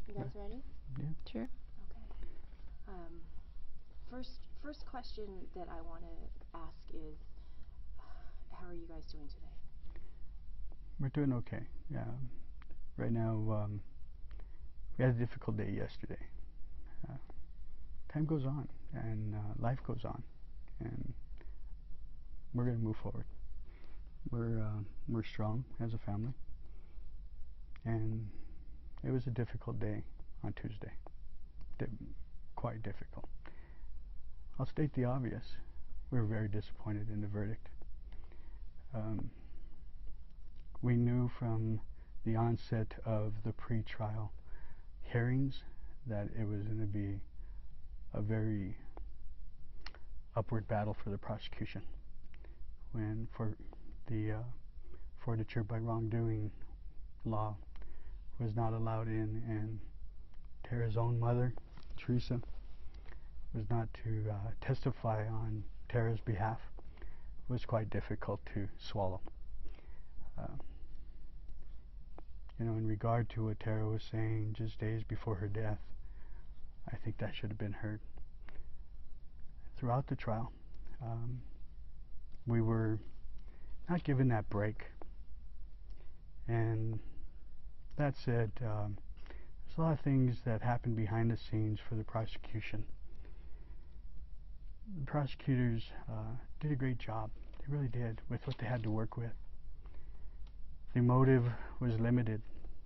You guys ready? Yeah. Sure. Okay. First question that I want to ask is, how are you guys doing today? We're doing okay. Yeah. Right now, we had a difficult day yesterday. Time goes on, and life goes on, and we're going to move forward. We're strong as a family, and it was a difficult day on Tuesday. Quite difficult. I'll state the obvious. We were very disappointed in the verdict. We knew from the onset of the pre-trial hearings that it was going to be a very upward battle for the prosecution. When for the forfeiture by wrongdoing law was not allowed in, and Tera's own mother, Teresa, was not to testify on Tera's behalf, was quite difficult to swallow. In regard to what Tera was saying just days before her death, I think that should have been heard. Throughout the trial, we were not given that break. And that said, there's a lot of things that happened behind the scenes for the prosecution. The prosecutors did a great job. They really did, with what they had to work with. The motive was limited,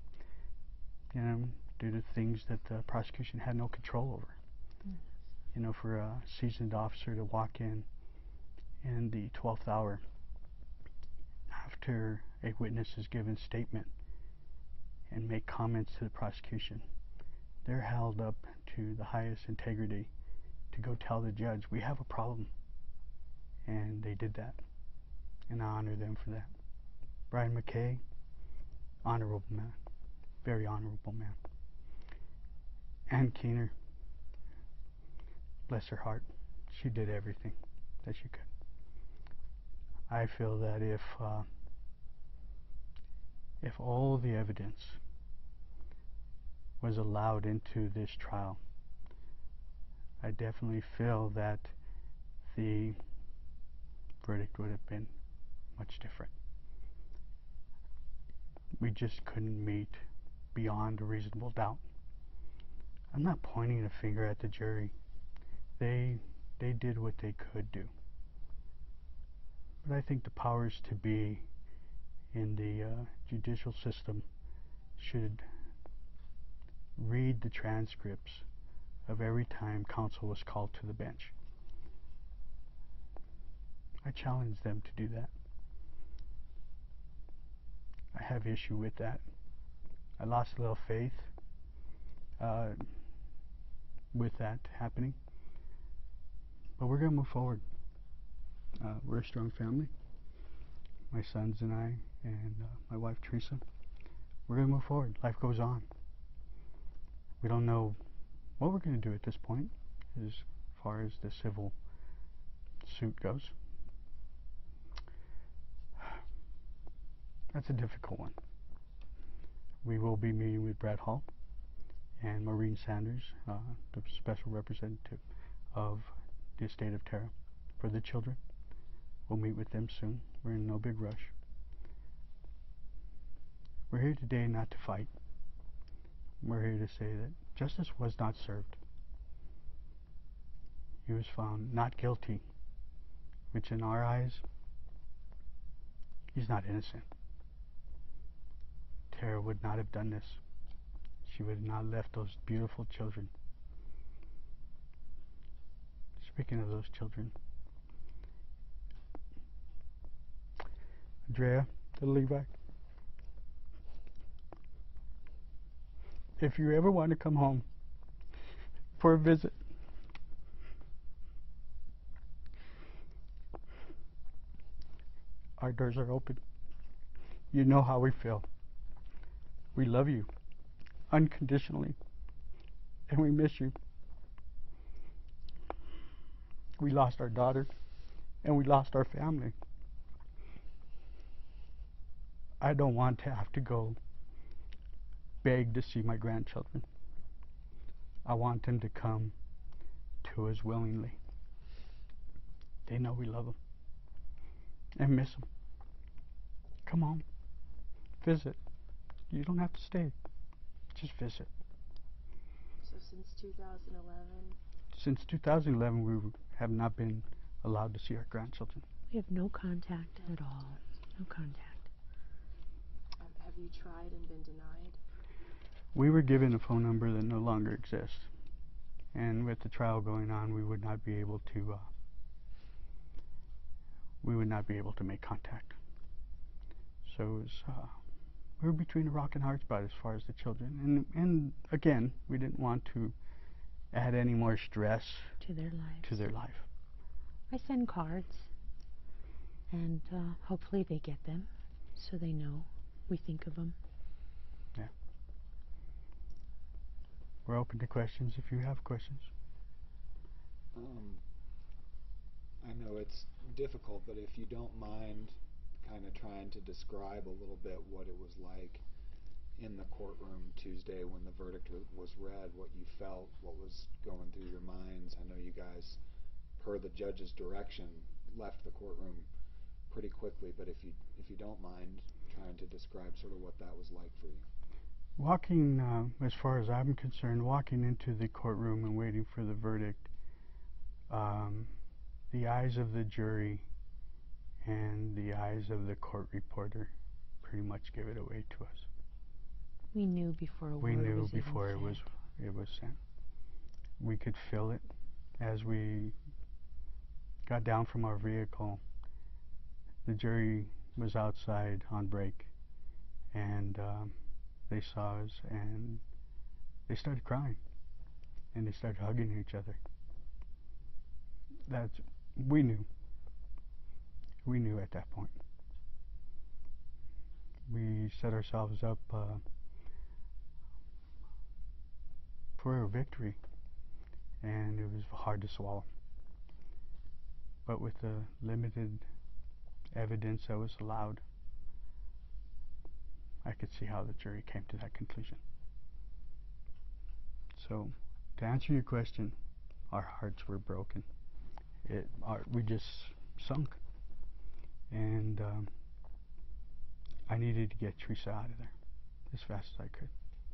due to things that the prosecution had no control over. For a seasoned officer to walk in the 12th hour after a witness has given statement and make comments to the prosecution, they're held up to the highest integrity to go tell the judge, we have a problem. And they did that, and I honor them for that. Brian McKay, honorable man, very honorable man. Ann Keener, bless her heart, she did everything that she could. I feel that if all the evidence was allowed into this trial, I definitely feel that the verdict would have been much different. We just couldn't meet beyond a reasonable doubt. I'm not pointing a finger at the jury. They did what they could do. But I think the powers to be in the judicial system should read the transcripts of every time counsel was called to the bench. I challenge them to do that. I have issue with that. I lost a little faith with that happening. But we're going to move forward. We're a strong family. My sons and I, and my wife Teresa. We're going to move forward. Life goes on. We don't know what we're going to do at this point as far as the civil suit goes. That's a difficult one. We will be meeting with Brad Hall and Maureen Sanders, the special representative of the estate of Tera for the children. We'll meet with them soon. We're in no big rush. We're here today not to fight. We're here to say that justice was not served. He was found not guilty, which in our eyes, he's not innocent. Tera would not have done this. She would have not left those beautiful children. Speaking of those children, Andrea, the Levi, if you ever want to come home for a visit, our doors are open. You know how we feel. We love you unconditionally, and we miss you. We lost our daughter, and we lost our family. I don't want to have to go beg to see my grandchildren. I want them to come to us willingly. They know we love them and miss them. Come on, visit. You don't have to stay. Just visit. So since 2011? Since 2011, we have not been allowed to see our grandchildren. We have no contact at all. No contact. Have you tried and been denied? We were given a phone number that no longer exists. And with the trial going on, we would not be able to make contact. So it was, we were between a rock and hard spot as far as the children. And again, we didn't want to add any more stress to their lives. To their life. I send cards, and hopefully they get them, so they know we think of them. Yeah. We're open to questions if you have questions. I know it's difficult, but if you don't mind kind of trying to describe a little bit what it was like in the courtroom Tuesday when the verdict was read, what you felt, what was going through your minds. I know you guys, per the judge's direction, left the courtroom pretty quickly, but if you don't mind trying to describe sort of what that was like for you. Walking, as far as I'm concerned, walking into the courtroom and waiting for the verdict, the eyes of the jury and the eyes of the court reporter pretty much gave it away to us. We knew before it was sent. We could feel it as we got down from our vehicle. The jury was outside on break, and they saw us, and they started crying, and they started hugging each other. We knew. We knew at that point. We set ourselves up for a victory, and it was hard to swallow. But with the limited evidence that was allowed, I could see how the jury came to that conclusion. So, to answer your question, our hearts were broken. We just sunk. And I needed to get Teresa out of there as fast as I could.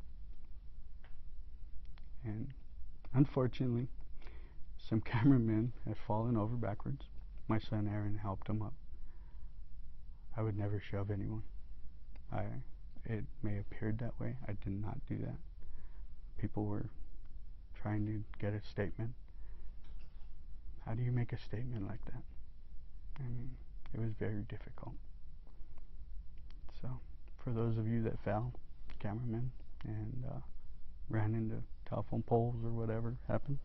And unfortunately, some cameramen had fallen over backwards. My son Aaron helped them up. I would never shove anyone. It may have appeared that way. I did not do that. People were trying to get a statement. How do you make a statement like that? I mean, it was very difficult. So, for those of you that fell, cameramen, and ran into telephone poles or whatever happened,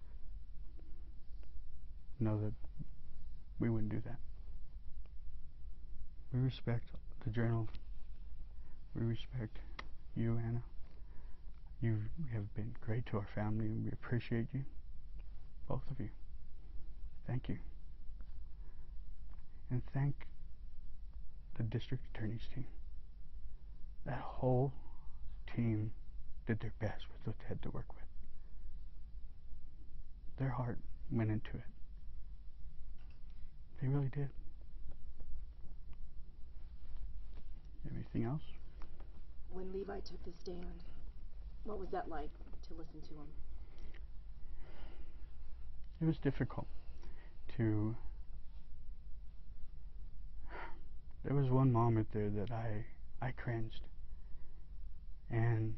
know that we wouldn't do that. We respect the journal. We respect you, Anna. You have been great to our family, and we appreciate you, both of you. Thank you. And thank the district attorney's team. That whole team did their best with what they had to work with. Their heart went into it. They really did. Anything else? When Levi took the stand, what was that like to listen to him? It was difficult to... There was one moment there that I cringed. And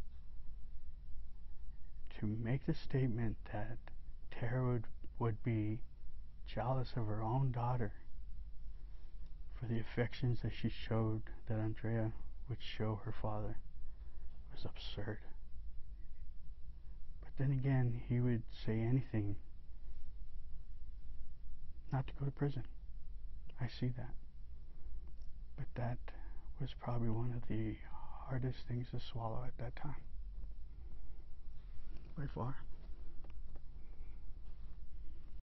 to make the statement that Tera would be jealous of her own daughter for the affections that she showed, that Andrea would show her father, was absurd. But then again, he would say anything not to go to prison. I see that. But that was probably one of the hardest things to swallow at that time. By far.